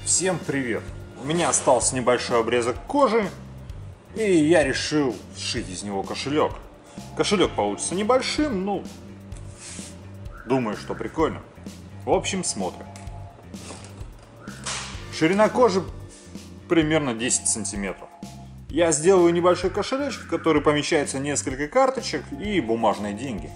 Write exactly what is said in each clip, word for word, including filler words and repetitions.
Всем привет! У меня остался небольшой обрезок кожи, и я решил сшить из него кошелек. Кошелек получится небольшим, ну, думаю, что прикольно. В общем, смотрим. Ширина кожи примерно десять сантиметров. Я сделаю небольшой кошелечек, в который помещается несколько карточек и бумажные деньги.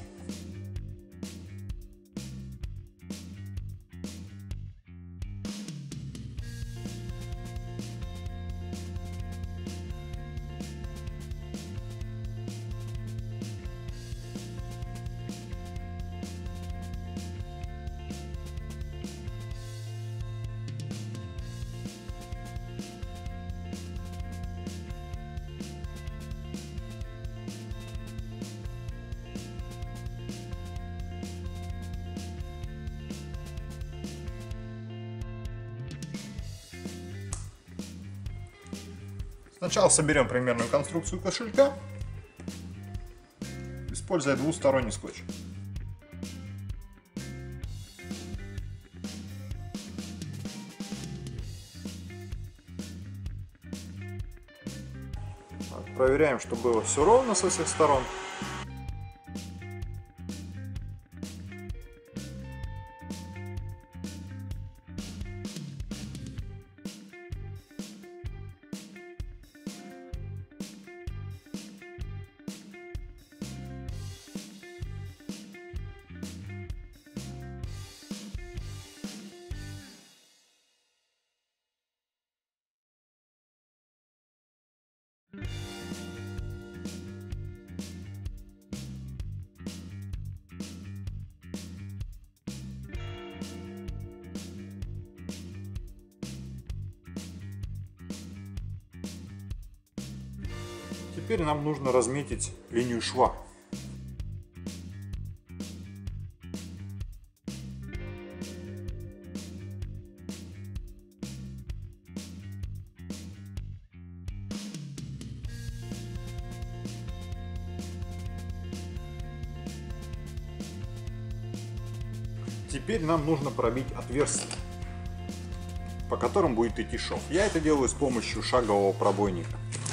Сначала соберем примерную конструкцию кошелька, используя двусторонний скотч. Так, проверяем, чтобы было все ровно со всех сторон. Теперь нам нужно разметить линию шва. Теперь нам нужно пробить отверстие, по которым будет идти шов. Я это делаю с помощью шагового пробойника.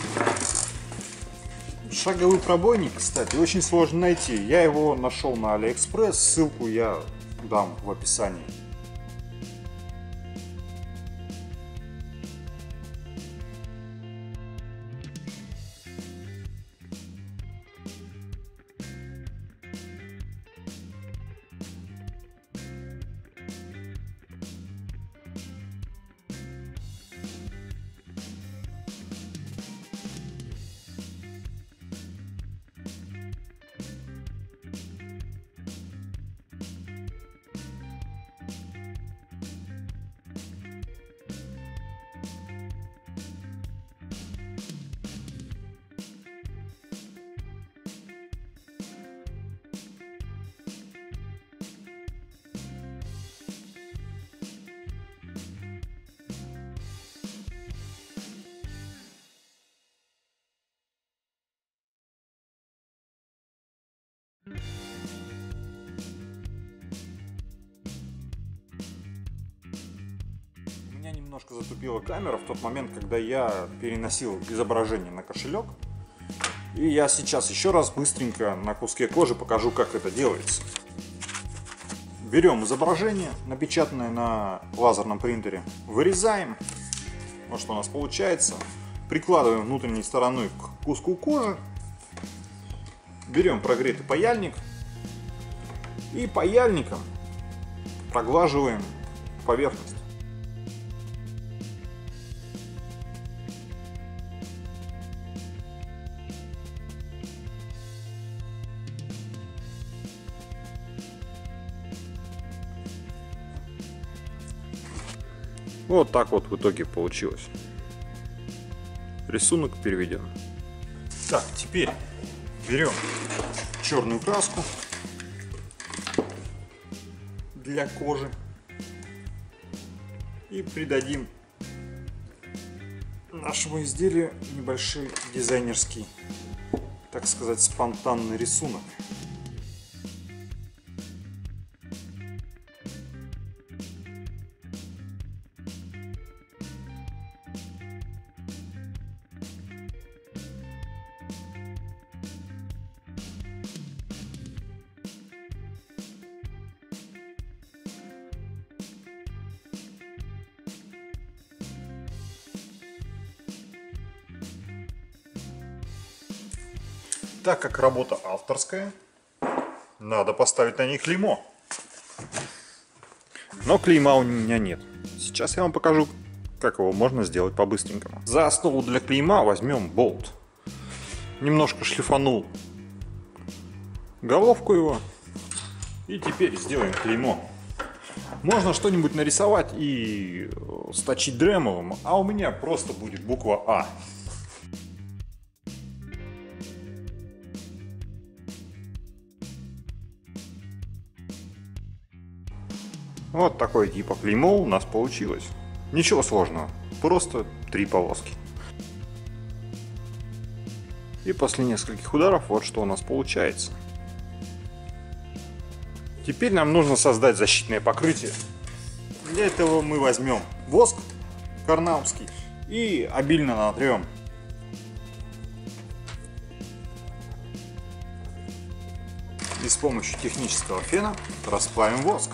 Шаговый пробойник, кстати, очень сложно найти. Я его нашел на Алиэкспресс, ссылку я дам в описании. У меня немножко затупила камера в тот момент, когда я переносил изображение на кошелек. И я сейчас еще раз быстренько на куске кожи покажу, как это делается. Берем изображение, напечатанное на лазерном принтере, вырезаем. Вот что у нас получается. Прикладываем внутренней стороной к куску кожи. Берем прогретый паяльник. И паяльником проглаживаем поверхность. Вот так вот в итоге получилось. Рисунок переведен. Так, теперь берем черную краску для кожи и придадим нашему изделию небольшой дизайнерский, так сказать, спонтанный рисунок. Так как работа авторская, надо поставить на ней клеймо. Но клейма у меня нет. Сейчас я вам покажу, как его можно сделать по-быстренькому. За основу для клейма возьмем болт. Немножко шлифанул головку его. И теперь сделаем клеймо. Можно что-нибудь нарисовать и сточить дремовым, а у меня просто будет буква А. Вот такое типа клеймо у нас получилось. Ничего сложного, просто три полоски. И после нескольких ударов вот что у нас получается. Теперь нам нужно создать защитное покрытие. Для этого мы возьмем воск карнаумский и обильно натрем. И с помощью технического фена расплавим воск.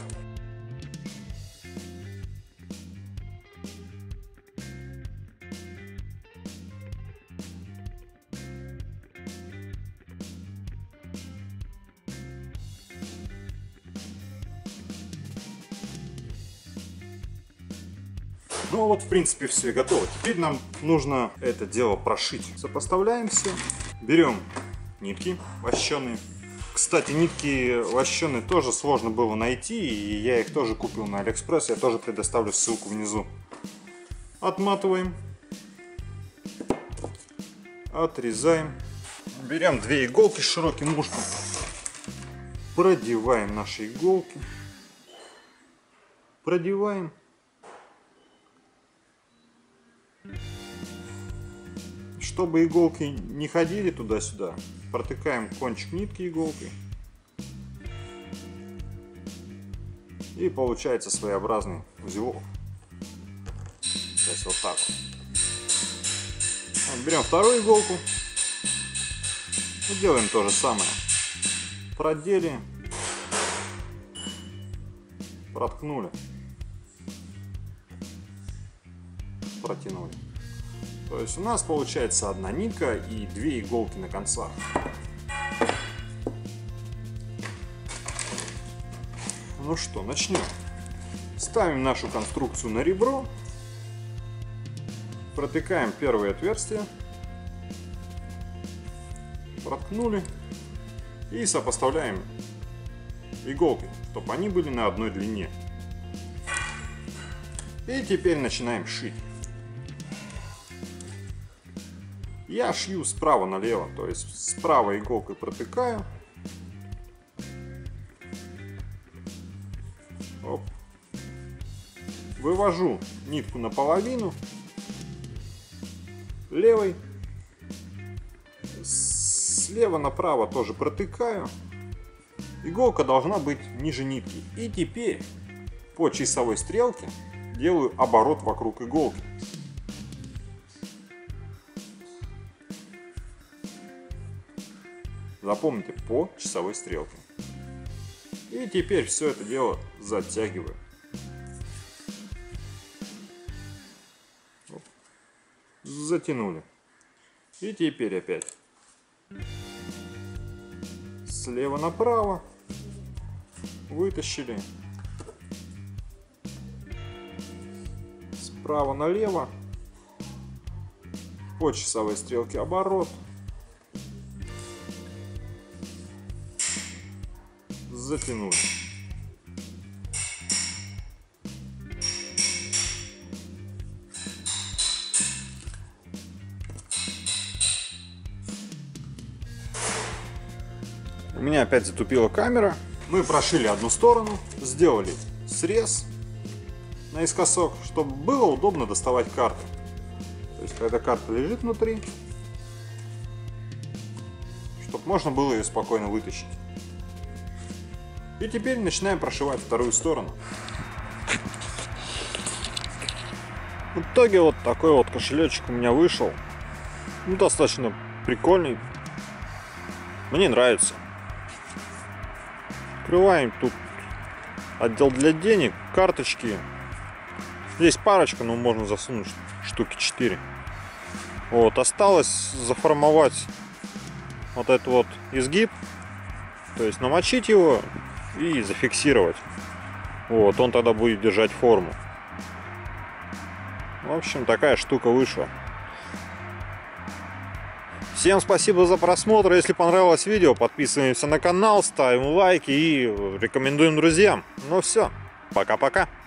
Ну вот, в принципе, все готово. Теперь нам нужно это дело прошить. Сопоставляем все. Берем нитки вощеные. Кстати, нитки вощеные тоже сложно было найти, и я их тоже купил на Алиэкспресс. Я тоже предоставлю ссылку внизу. Отматываем. Отрезаем. Берем две иголки с широким ушком. Продеваем наши иголки. Продеваем. Чтобы иголки не ходили туда-сюда, протыкаем кончик нитки иголкой. И получается своеобразный узелок. Сейчас вот так вот. Вот, берем вторую иголку. И делаем то же самое. Продели. Проткнули. Протянули. То есть у нас получается одна нитка и две иголки на концах. Ну что, начнем. Ставим нашу конструкцию на ребро. Протыкаем первое отверстие. Проткнули. И сопоставляем иголки, чтобы они были на одной длине. И теперь начинаем шить. Я шью справа налево, то есть с правой иголкой протыкаю. Оп. Вывожу нитку наполовину. Левой. Слева направо тоже протыкаю. Иголка должна быть ниже нитки. И теперь по часовой стрелке делаю оборот вокруг иголки. Запомните, по часовой стрелке. И теперь все это дело затягиваю. Оп. Затянули. И теперь опять слева направо вытащили. Справа налево. По часовой стрелке оборот. Затянули. У меня опять затупила камера. Мы прошили одну сторону, сделали срез наискосок, чтобы было удобно доставать карту. То есть, когда карта лежит внутри, чтобы можно было ее спокойно вытащить. И теперь начинаем прошивать вторую сторону. В итоге вот такой вот кошелечек у меня вышел. Ну, достаточно прикольный. Мне нравится. Открываем тут отдел для денег, карточки. Здесь парочка, но можно засунуть штуки четыре. Вот, осталось заформовать вот этот вот изгиб, то есть намочить его и зафиксировать. Вот, он тогда будет держать форму. В общем, такая штука вышла. Всем спасибо за просмотр. Если понравилось видео, подписываемся на канал, ставим лайки и рекомендуем друзьям. Ну все, пока-пока.